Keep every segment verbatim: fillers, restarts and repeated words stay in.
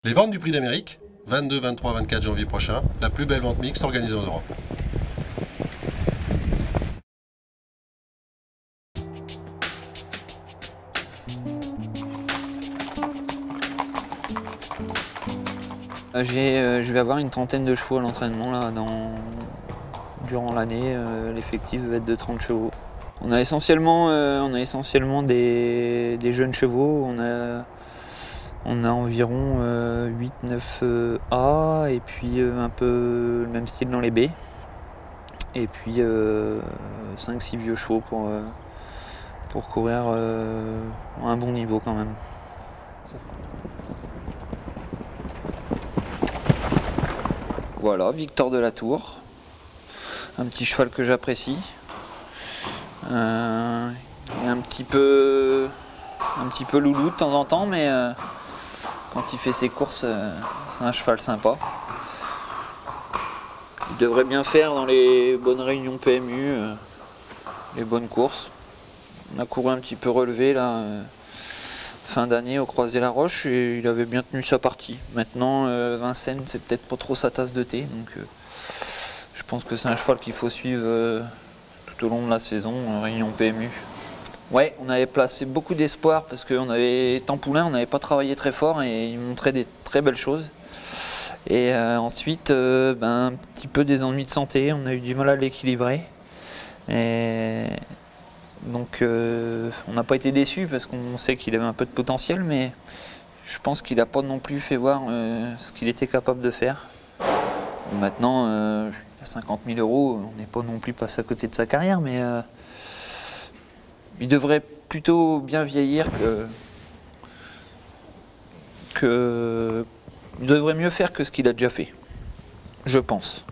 Les ventes du Prix d'Amérique, vingt-deux, vingt-trois, vingt-quatre janvier prochain, la plus belle vente mixte organisée en Europe. J'ai, euh, je vais avoir une trentaine de chevaux à l'entraînement là, dans... durant l'année. Euh, L'effectif va être de trente chevaux. On a essentiellement, euh, on a essentiellement des, des jeunes chevaux. On a, on a environ euh, huit neuf euh, A et puis euh, un peu le même style dans les B. Et puis euh, cinq six vieux chevaux pour, euh, pour courir euh, à un bon niveau quand même. Voilà, Victor de la Tour, un petit cheval que j'apprécie. Euh, il est un petit peu, un petit peu loulou de temps en temps, mais euh, quand il fait ses courses, euh, c'est un cheval sympa. Il devrait bien faire dans les bonnes réunions P M U, euh, les bonnes courses. On a couru un petit peu relevé là, euh, fin d'année au Croisé-la-Roche et il avait bien tenu sa partie. Maintenant, euh, Vincennes, c'est peut-être pas trop sa tasse de thé, donc euh, je pense que c'est un cheval qu'il faut suivre euh, tout au long de la saison, euh, réunion P M U. Ouais, on avait placé beaucoup d'espoir parce qu'on avait Tempoulin, on n'avait pas travaillé très fort et il montrait des très belles choses. Et euh, ensuite, euh, ben, un petit peu des ennuis de santé, on a eu du mal à l'équilibrer. Et donc euh, on n'a pas été déçus parce qu'on sait qu'il avait un peu de potentiel, mais je pense qu'il n'a pas non plus fait voir euh, ce qu'il était capable de faire. Maintenant, euh, à cinquante mille euros, on n'est pas non plus passé à côté de sa carrière, mais euh, il devrait plutôt bien vieillir que, que... Il devrait mieux faire que ce qu'il a déjà fait, je pense.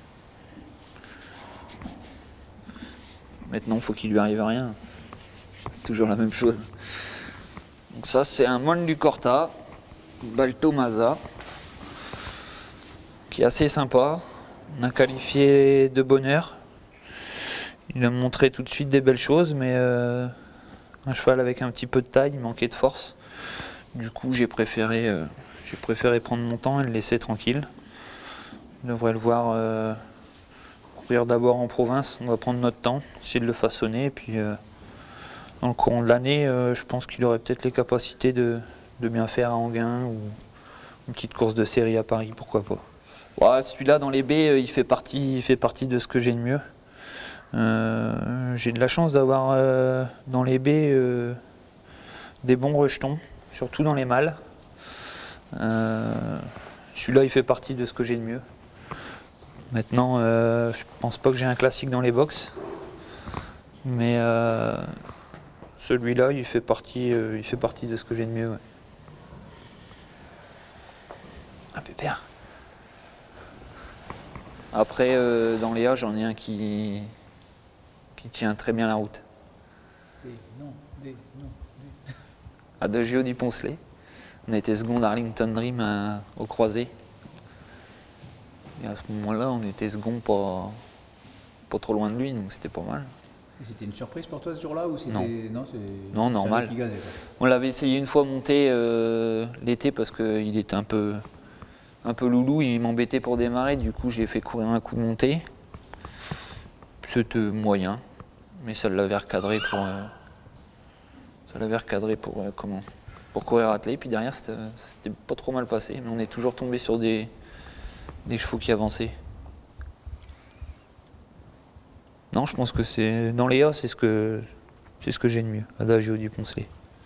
Maintenant, il faut qu'il lui arrive à rien. C'est toujours la même chose. Donc ça, c'est un Moine du Corta, Balto Maza, qui est assez sympa. On a qualifié de bonheur. Il a montré tout de suite des belles choses, mais euh, un cheval avec un petit peu de taille, il manquait de force. Du coup, j'ai préféré, euh, j'ai préféré prendre mon temps et le laisser tranquille. On devrait le voir euh, courir d'abord en province. On va prendre notre temps, essayer de le façonner. Et puis, euh, dans le courant de l'année, euh, je pense qu'il aurait peut-être les capacités de, de bien faire à Anguin ou une petite course de série à Paris, pourquoi pas. Ouais, celui-là, dans les baies, il fait partie, il fait partie de ce que j'ai de mieux. Euh, j'ai de la chance d'avoir euh, dans les baies euh, des bons rejetons, surtout dans les mâles. Euh, celui-là, il fait partie de ce que j'ai de mieux. Maintenant, euh, je pense pas que j'ai un classique dans les box, mais euh, celui-là, il fait partie, euh, il fait partie de ce que j'ai de mieux. Ouais. Un pépère. Après, euh, dans les A, j'en ai un qui, qui tient très bien la route. Des, non, des, non, des. Adagio du Poncelet. On a été second d'Arlington Dream à, au croisé. Et à ce moment-là, on était second pas, pas trop loin de lui, donc c'était pas mal. C'était une surprise pour toi ce jour-là ou c'était Non, non, non normal. Gazait, on l'avait essayé une fois monter euh, l'été parce qu'il était un peu, un peu loulou, il m'embêtait pour démarrer, du coup j'ai fait courir un coup de montée. C'était moyen, mais ça l'avait recadré pour, euh, ça l'avait recadré pour euh, comment, pour courir attelé. Puis derrière c'était pas trop mal passé, mais on est toujours tombé sur des, des chevaux qui avançaient. Non, je pense que c'est dans les A, c'est ce que c'est ce que j'ai de mieux, Adagio du Poncelet.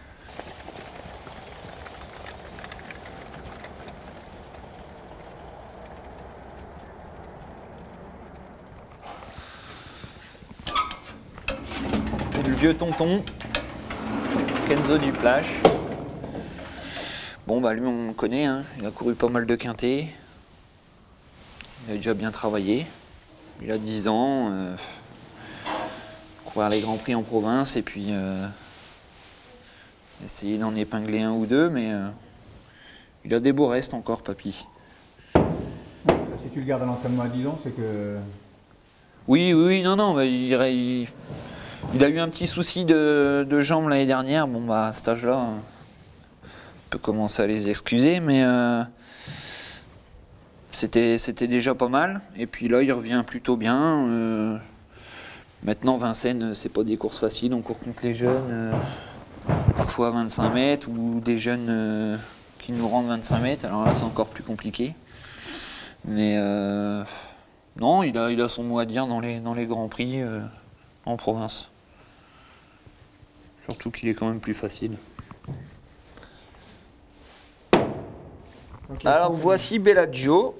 Et le vieux tonton, Kenzo du Plage. Bon bah lui on le connaît, hein. Il a couru pas mal de quintés. Il a déjà bien travaillé. Il a dix ans. Euh, courir les grands prix en province et puis euh, essayer d'en épingler un ou deux, mais euh, il a des beaux restes encore, papy. Ça, si tu le gardes à l'entraînement à dix ans, c'est que... Oui, oui, oui, non, non, bah, il, il, il a eu un petit souci de, de jambe l'année dernière. Bon, bah, à cet âge-là, peux commencer à les excuser, mais euh, c'était c'était déjà pas mal. Et puis là, il revient plutôt bien. Euh, maintenant, Vincennes, c'est pas des courses faciles. On court contre les jeunes, euh, parfois à vingt-cinq mètres, ou des jeunes euh, qui nous rendent vingt-cinq mètres. Alors là, c'est encore plus compliqué. Mais euh, non, il a, il a son mot à dire dans les, dans les grands prix euh, en province. Surtout qu'il est quand même plus facile. Okay. Alors voici Bellagio.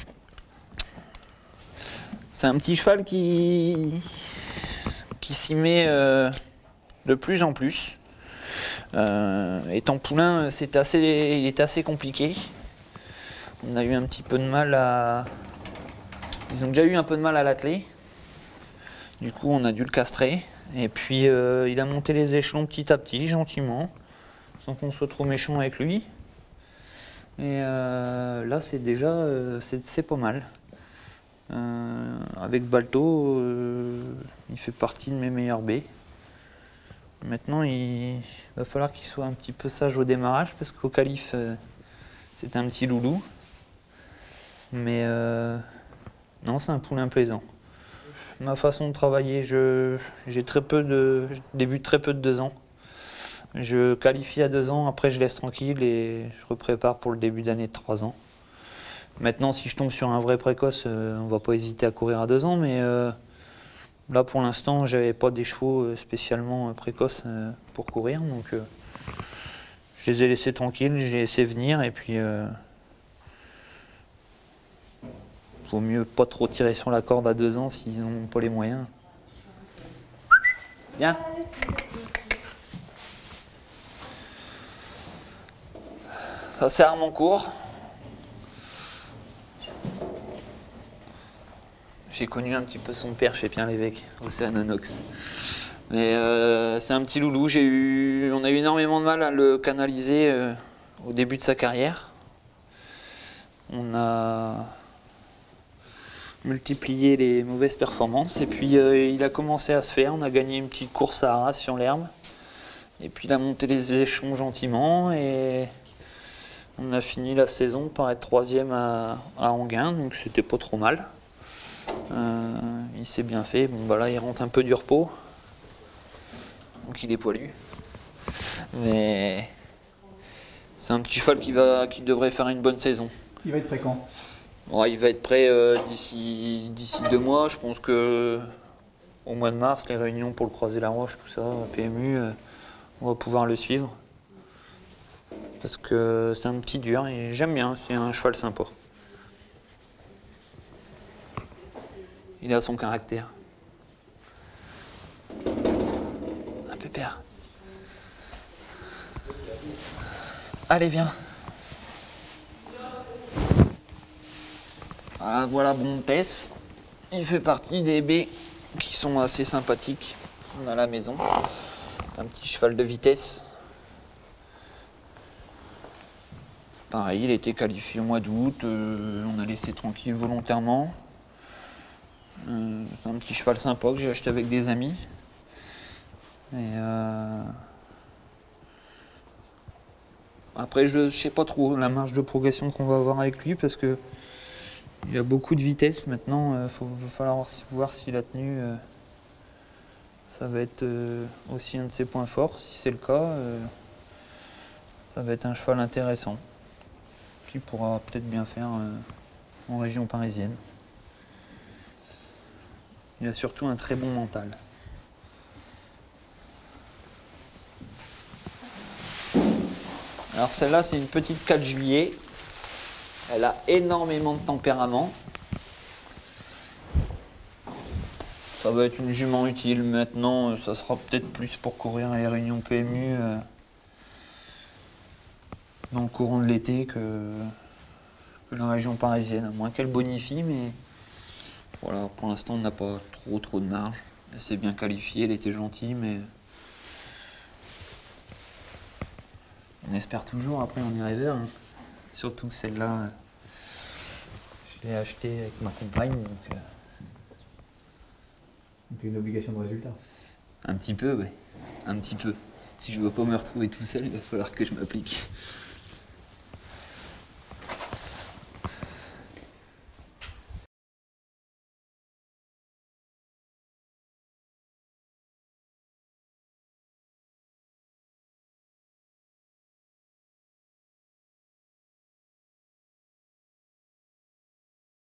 C'est un petit cheval qui, qui s'y met euh, de plus en plus. Euh, étant poulain, c'est assez, il est assez compliqué. On a eu un petit peu de mal à... Ils ont déjà eu un peu de mal à l'atteler. Du coup, on a dû le castrer. Et puis, euh, il a monté les échelons petit à petit, gentiment, sans qu'on soit trop méchant avec lui. Et euh, là, c'est déjà, euh, c'est pas mal. Euh, avec Balto, euh, il fait partie de mes meilleurs baies. Maintenant, il va falloir qu'il soit un petit peu sage au démarrage, parce qu'au calife, euh, c'est un petit loulou. Mais euh, non, c'est un poulain plaisant. Ma façon de travailler, je, j'ai très peu de, je débute très peu de deux ans. Je qualifie à deux ans, après je laisse tranquille et je reprépare pour le début d'année de trois ans. Maintenant, si je tombe sur un vrai précoce, euh, on va pas hésiter à courir à deux ans, mais euh, là pour l'instant, j'avais pas des chevaux spécialement précoces euh, pour courir, donc euh, je les ai laissés tranquilles, je les ai laissés venir et puis euh, vaut mieux pas trop tirer sur la corde à deux ans s'ils n'ont pas les moyens. Bien. Ça c'est Harmoncourt. J'ai connu un petit peu son père chez Pierre-l'Évêque, Océanonox. Mais euh, c'est un petit loulou. J'ai eu, on a eu énormément de mal à le canaliser euh, au début de sa carrière. On a multiplié les mauvaises performances et puis euh, il a commencé à se faire. On a gagné une petite course à Arras sur l'herbe et puis il a monté les échelons gentiment et on a fini la saison par être troisième à, à Anguin, donc c'était pas trop mal. Euh, il s'est bien fait. Bon bah là il rentre un peu du repos, donc il est poilu, mais c'est un petit cheval qui va, qui devrait faire une bonne saison. Il va être prêt quand? Ouais, il va être prêt euh, d'ici d'ici deux mois. Je pense que au mois de mars, les réunions pour le croiser la roche, tout ça, P M U, euh, on va pouvoir le suivre. Parce que c'est un petit dur et j'aime bien, c'est un cheval sympa. Il a son caractère. Un pépère. Allez, viens. Ah, voilà Bontes, il fait partie des baies qui sont assez sympathiques. On a à la maison un petit cheval de vitesse. Pareil, il a été qualifié au mois d'août, euh, on a laissé tranquille volontairement. Euh, c'est un petit cheval sympa que j'ai acheté avec des amis. Et euh... Après, je ne sais pas trop la marge de progression qu'on va avoir avec lui parce que il y a beaucoup de vitesse maintenant, il euh, va falloir voir si la tenue, euh, ça va être euh, aussi un de ses points forts. Si c'est le cas, euh, ça va être un cheval intéressant qui pourra peut-être bien faire euh, en région parisienne. Il a surtout un très bon mental. Alors celle-là, c'est une petite quatre juillet. Elle a énormément de tempérament. Ça va être une jument utile. Maintenant, ça sera peut-être plus pour courir les réunions P M U euh, dans le courant de l'été que, que la région parisienne. À moins qu'elle bonifie, mais voilà, pour l'instant, on n'a pas trop trop de marge. Elle s'est bien qualifiée, elle était gentille, mais on espère toujours. Après, on y arrive. Hein. Surtout celle-là, je l'ai achetée avec ma compagne. Donc, euh... donc une obligation de résultat. Un petit peu, oui. Un petit peu. Si je ne veux pas me retrouver tout seul, il va falloir que je m'applique.